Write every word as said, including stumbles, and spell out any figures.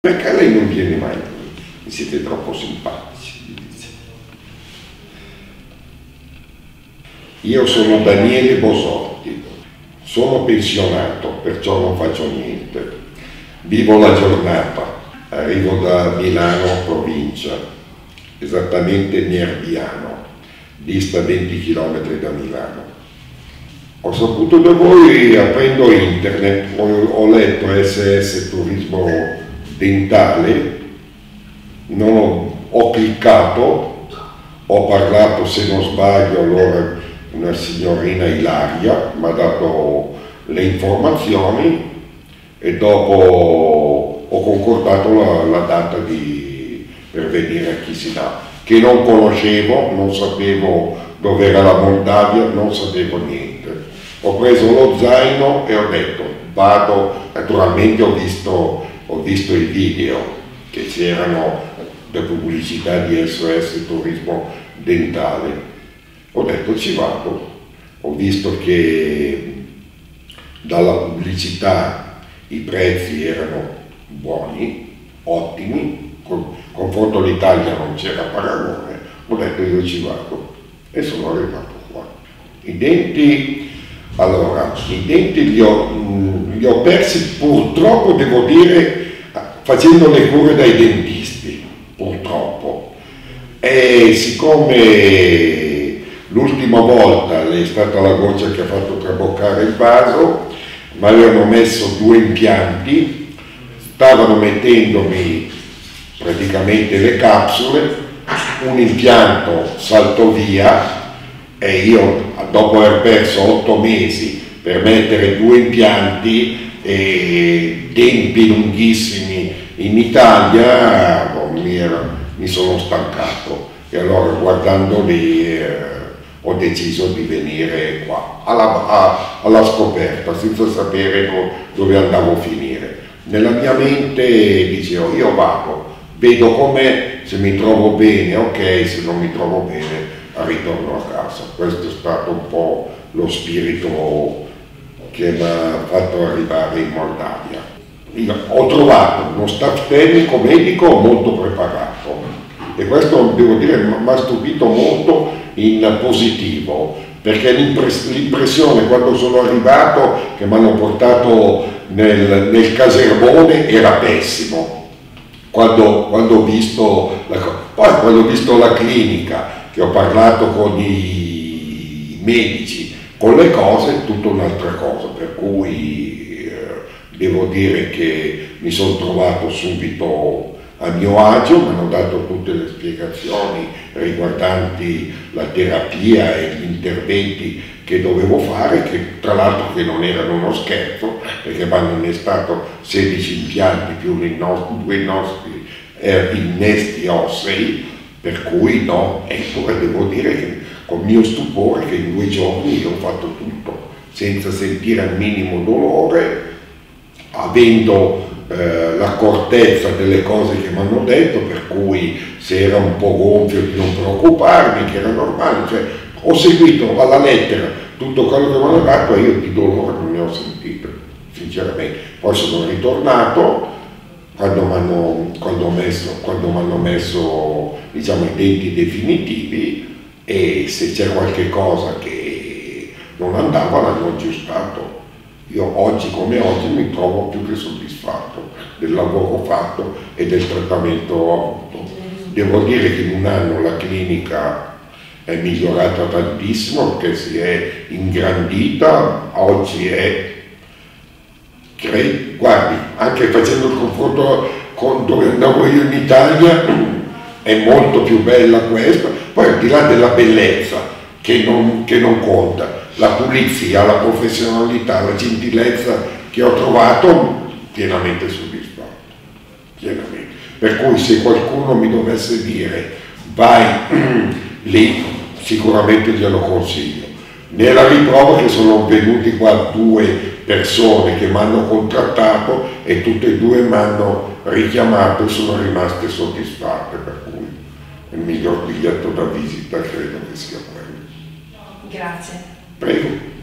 Perché lei non viene mai da me? Mi siete troppo simpatici, mi dice. Io sono Daniele Bosotti, sono pensionato, perciò non faccio niente. Vivo la giornata, arrivo da Milano, provincia, esattamente Nerviano, dista venti chilometri da Milano. Ho saputo da voi, aprendo internet, ho, ho letto S S Turismo Dentale, non ho, ho cliccato, ho parlato, se non sbaglio, allora una signorina Ilaria mi ha dato le informazioni e dopo ho concordato la, la data di, per venire a Chisinau, che non conoscevo, non sapevo dove era la Moldavia, non sapevo niente. Ho preso lo zaino e ho detto vado, naturalmente ho visto, ho visto i video che c'erano da pubblicità di S O S Turismo Dentale, ho detto ci vado, ho visto che dalla pubblicità i prezzi erano buoni, ottimi, con confronto all'Italia non c'era paragone, ho detto io ci vado e sono arrivato qua. I denti, allora, i denti li ho, li ho persi purtroppo, devo dire, facendo le cure dai dentisti, purtroppo. E siccome l'ultima volta è stata la goccia che ha fatto traboccare il vaso, mi avevano messo due impianti, stavano mettendomi praticamente le capsule, un impianto saltò via e io dopo aver perso otto mesi per mettere due impianti e tempi lunghissimi in Italia, boh, mi, era, mi sono stancato e allora guardando lì eh, ho deciso di venire qua alla, a, alla scoperta senza sapere no, dove andavo a finire. Nella mia mente dicevo io vado, vedo com'è, se mi trovo bene ok, se non mi trovo bene ritorno a casa. Questo è stato un po' lo spirito che mi ha fatto arrivare in Moldavia. Io ho trovato uno staff tecnico medico molto preparato e questo devo dire mi ha stupito molto in positivo, perché l'impressione quando sono arrivato che mi hanno portato nel, nel casermone era pessimo. Quando, quando, ho visto la, poi quando ho visto la clinica, che ho parlato con i medici, con le cose, tutta un'altra cosa, per cui eh, devo dire che mi sono trovato subito a mio agio, mi hanno dato tutte le spiegazioni riguardanti la terapia e gli interventi che dovevo fare, che tra l'altro che non erano uno scherzo, perché mi hanno innestato sedici impianti più i nostri, due nostri eh, innesti ossei, per cui no, eppure devo dire che con mio stupore che in due giorni io ho fatto tutto, senza sentire al minimo dolore, avendo eh, l'accortezza delle cose che mi hanno detto, per cui se era un po' gonfio di non preoccuparmi, che era normale, cioè ho seguito alla lettera tutto quello che mi hanno dato e io di dolore non ne ho sentito, sinceramente. Poi sono ritornato quando mi hanno, quando messo, quando m'hanno messo diciamo, i denti definitivi e se c'è qualche cosa che non andava l'hanno aggiustato. Io oggi come oggi mi trovo più che soddisfatto del lavoro fatto e del trattamento avuto. Devo dire che in un anno la clinica è migliorata tantissimo perché si è ingrandita, oggi è, guardi, anche facendo il confronto con dove andavo io in Italia, è molto più bella questa, poi al di là della bellezza che non, che non conta, la pulizia, la professionalità, la gentilezza che ho trovato, pienamente soddisfatto, pienamente. Per cui se qualcuno mi dovesse dire vai lì, sicuramente glielo consiglio. Nella riprova che sono venuti qua due persone che mi hanno contrattato e tutte e due mi hanno richiamato e sono rimaste soddisfatte, per cui il miglior biglietto da visita credo che sia quello. Grazie. Prego.